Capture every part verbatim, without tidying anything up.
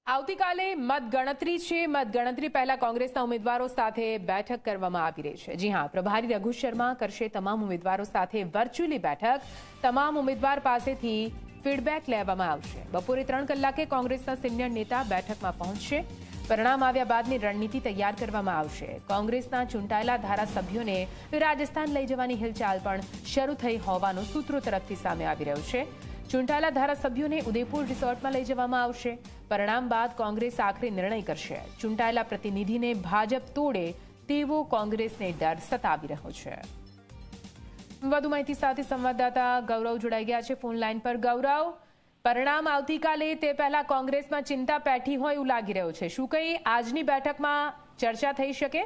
આવતીકાલે મતગણતરી છે। મતગણતરી પહેલા કોંગ્રેસના ઉમેદવારો સાથે બેઠક કરવામાં આવી રહી છે। જી હા, પ્રભારી રઘુ શર્મા કરશે તમામ ઉમેદવારો સાથે વર્ચ્યુઅલી બેઠક। તમામ ઉમેદવાર પાસેથી ફીડબેક લેવામાં આવશે। બપોરે ત્રણ કલાકે કોંગ્રેસના સિનિયર નેતા બેઠકમાં પહોંચશે। પરિણામ આવ્યા બાદની રણનીતિ તૈયાર કરવામાં આવશે। કોંગ્રેસના ચૂંટાયેલા ધારાસભ્યોને રાજસ્થાન લઈ જવાની હિલચાલ પણ શરૂ થઈ હોવાનું સૂત્રો તરફથી સામે આવી રહ્યું છે। ચૂંટાયેલા ધારાસભ્યોને ઉદયપુર રિસોર્ટમાં લઈ જવામાં આવશે। પરિણામ બાદ કોંગ્રેસ આખરી નિર્ણય કરશે। ચૂંટાયેલા પ્રતિનિધિને ભાજપ તોડે તેવો કોંગ્રેસને ડર સતાવી રહ્યો છે। વધુ માહિતી સાથે સંવાદદાતા ગૌરવ જોડાઈ ગયા છે ફોન લાઈન પર। ગૌરવ, પરિણામ આવતીકાલે તે પહેલા કોંગ્રેસમાં ચિંતા પેઠી હોય એવું લાગી રહ્યું છે। શું કઈ આજની બેઠકમાં ચર્ચા થઈ શકે?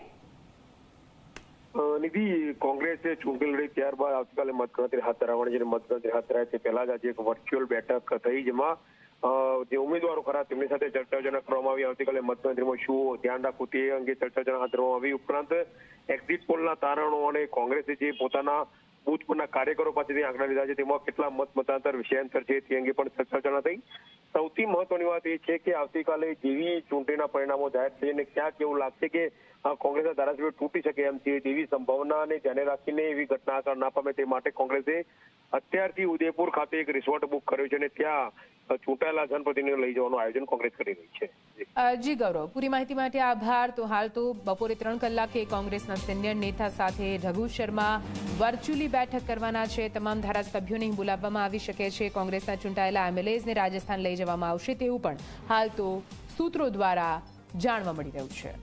નિધિ, કોંગ્રેસે ચૂંટણી લડી ત્યારબાદ આવતીકાલે મતગણતરી હાથ ધરવાની છે। મતગણતરી હાથ ધરાય તે પહેલા જ આજે એક વર્ચ્યુઅલ બેઠક થઈ, જેમાં જે ઉમેદવારો ખરા તેમની સાથે ચર્ચા વિચારણા કરવામાં આવી। આવતીકાલે મતગણતરીમાં શું ધ્યાન રાખવું તે અંગે ચર્ચા વિચારણા હાથ ધરવામાં આવી। ઉપરાંત એક્ઝિટ પોલના તારણો અને કોંગ્રેસે જે પોતાના બૂથ પરના કાર્યકરો પાસેથી આંકડા લીધા છે તેમાં કેટલા મત મતાંતર વિષયાંતર છે તે અંગે પણ ચર્ચા વિચારણા થઈ। સૌથી મહત્વની વાત એ છે કે આવતીકાલે જેવી ચૂંટણીના પરિણામો જાહેર થઈને ક્યાંક એવું લાગશે કે કોંગ્રેસના ધારાસભ્યો તૂટી શકે એમ છે તેવી સંભાવનાને ધ્યાને રાખીને એવી ઘટના આકાર ના પામે તે માટે કોંગ્રેસે અત્યારથી ઉદયપુર ખાતે એક રિસોર્ટ બુક કર્યો છે અને ત્યાં ચૂંટાયેલા જનપ્રતિનિધિઓ લઈ જવાનું આયોજન કોંગ્રેસ કરી રહી છે। જી ગૌરવ, પૂરી માહિતી માટે આભાર। તો હાલ તો બપોરે ત્રણ કલાકે કોંગ્રેસના સિનિયર નેતા સાથે રઘુ શર્મા વર્ચ્યુઅલી બેઠક કરવાના છે। તમામ ધારાસભ્યોને બોલાવવામાં આવી શકે છે। કોંગ્રેસના ચૂંટાયેલા એમએલએઝને રાજસ્થાન લઈ જવામાં આવશે તેવું પણ હાલ તો સૂત્રો દ્વારા જાણવા મળી રહ્યું છે।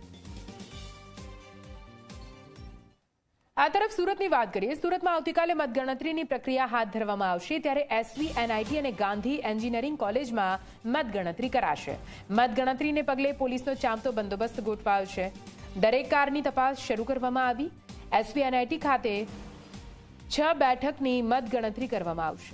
આ તરફ સુરતની વાત કરીએ। સુરતમાં આવતીકાલે મતગણતરીની પ્રક્રિયા હાથ ધરવામાં આવશે, ત્યારે એસવી, એનઆઈટી અને ગાંધી એન્જિનિયરિંગ કોલેજમાં મતગણતરી કરાશે। મતગણતરીને પગલે પોલીસનો ચાંપતો બંદોબસ્ત ગોઠવાયો છે। દરેક કારની તપાસ શરૂ કરવામાં આવી। એસવી, એનઆઈટી ખાતે છ બેઠકની મતગણતરી કરવામાં આવશે।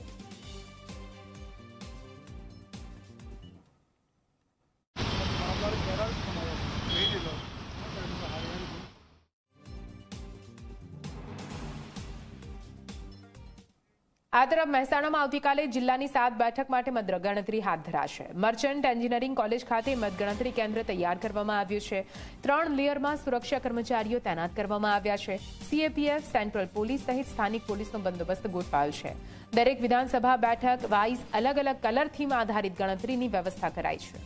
આ તરફ મહેસાણામાં આવતીકાલે જિલ્લાની સાત બેઠક માટે મતગણતરી હાથ ધરાશે। મર્ચન્ટ એન્જિનિયરિંગ કોલેજ ખાતે મતગણતરી કેન્દ્ર તૈયાર કરવામાં આવ્યું છે। ત્રણ લેયરમાં સુરક્ષા કર્મચારીઓ તૈનાત કરવામાં આવ્યા છે। સીએપીએફ, સેન્ટ્રલ પોલીસ સહિત સ્થાનિક પોલીસનો બંદોબસ્ત ગોઠવાયો છે। દરેક વિધાનસભા બેઠક વાઇઝ અલગ અલગ કલર થીમ આધારિત ગણતરીની વ્યવસ્થા કરાઈ છે।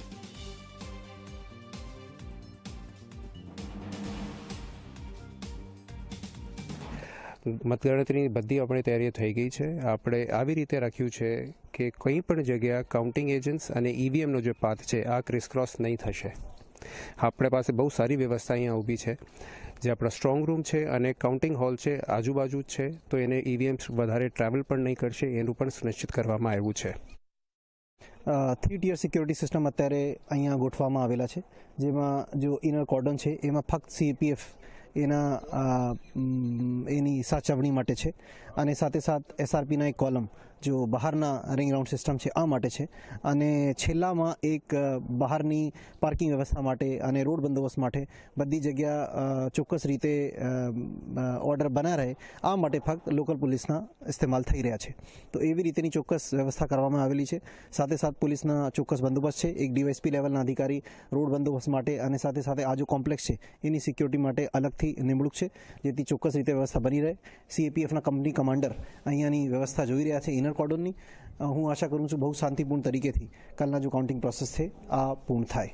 મતગણતરીની બધી આપણી તૈયારીઓ થઈ ગઈ છે। આપણે આવી રીતે રાખ્યું છે કે કંઈ પણ જગ્યા કાઉન્ટિંગ એજન્ટ્સ અને ઈવીએમનો જે પાથ છે આ ક્રિસક્રોસ નહીં થશે। આપણે પાસે બહુ સારી વ્યવસ્થા અહીંયા ઊભી છે, જે આપણા સ્ટ્રોંગ રૂમ છે અને કાઉન્ટિંગ હોલ છે આજુબાજુ જ છે, તો એને ઈવીએમ્સ વધારે ટ્રાવેલ પણ નહીં કરશે એનું પણ સુનિશ્ચિત કરવામાં આવ્યું છે। થ્રી ટીયર સિક્યોરિટી સિસ્ટમ અત્યારે અહીંયા ગોઠવવામાં આવેલા છે, જેમાં જો ઇનર કોર્ડન છે એમાં ફક્ત સીપીએફ એના એની સાચવણી માટે છે અને સાથે સાથ એસઆરપીના એક કોલમ જો બહારના રિંગ રાઉન્ડ સિસ્ટમ છે આ માટે છે, અને છેલ્લામાં એક બહારની પાર્કિંગ વ્યવસ્થા માટે અને રોડ બંદોબસ્ત માટે બધી જગ્યા ચોક્કસ રીતે ઓર્ડર બના રહે આ માટે ફક્ત લોકલ પોલીસના ઇસ્તેમાલ થઈ રહ્યા છે। તો એવી રીતેની ચોક્કસ વ્યવસ્થા કરવામાં આવેલી છે। સાથે સાથ પોલીસના ચોક્કસ બંદોબસ્ત છે, એક ડીવાયએસપી લેવલના અધિકારી રોડ બંદોબસ્ત માટે અને સાથે સાથે આ જો કોમ્પ્લેક્સ છે એની સિક્યોરિટી માટે અલગથી નિમણૂક છે, જેથી ચોક્કસ રીતે વ્યવસ્થા બની રહે। સીએપીએફના કંપની કમાન્ડર અહીંયાની વ્યવસ્થા જોઈ રહ્યા છે ઇનર કોર્ડનની। હું આશા કરું છું બહુ શાંતિપૂર્ણ તરીકેથી કાલના જો કાઉન્ટિંગ પ્રોસેસ છે આ પૂર્ણ થાય।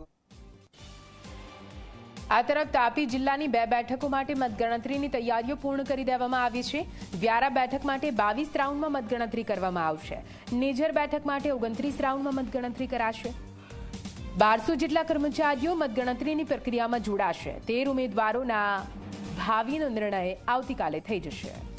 આ તરફ તાપી જિલ્લાની બે બેઠકો માટે મતગણતરીની તૈયારીઓ પૂર્ણ કરી દેવામાં આવી છે। વ્યારા બેઠક માટે બાવીસ રાઉન્ડમાં મતગણતરી કરવામાં આવશે। નેજર બેઠક માટે ઓગણત્રીસ રાઉન્ડમાં મતગણતરી કરાશે। બારસો જેટલા કર્મચારીઓ મતગણતરીની પ્રક્રિયામાં જોડાશે। તેર ઉમેદવારોના ભાવિનો નિર્ણય આવતીકાલે થઈ જશે।